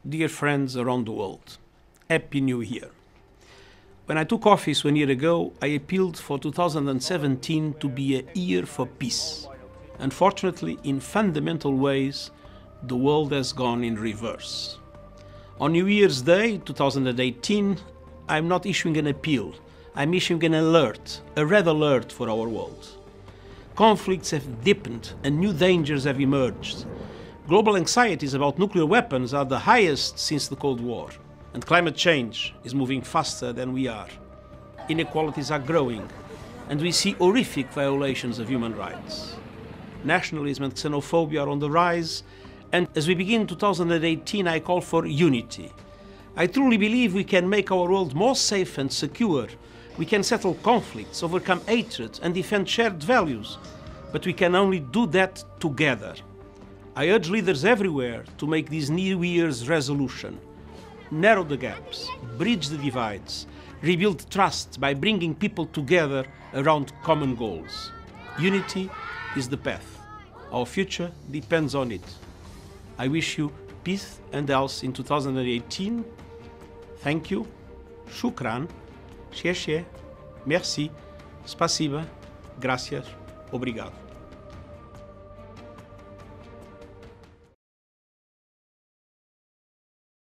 dear friends around the world, Happy New Year. When I took office 1 year ago, I appealed for 2017 to be a year for peace. Unfortunately, in fundamental ways, the world has gone in reverse. On New Year's Day 2018, I'm not issuing an appeal, I'm issuing an alert, a red alert for our world. Conflicts have deepened and new dangers have emerged. Global anxieties about nuclear weapons are the highest since the Cold War, and climate change is moving faster than we are. Inequalities are growing, and we see horrific violations of human rights. Nationalism and xenophobia are on the rise, and as we begin 2018, I call for unity. I truly believe we can make our world more safe and secure. We can settle conflicts, overcome hatred, and defend shared values. But we can only do that together. I urge leaders everywhere to make this New Year's resolution. Narrow the gaps, bridge the divides, rebuild trust by bringing people together around common goals. Unity is the path. Our future depends on it. I wish you peace and health in 2018. Thank you. Shukran. Xie xie. Merci. Spasiba. Gracias. Obrigado.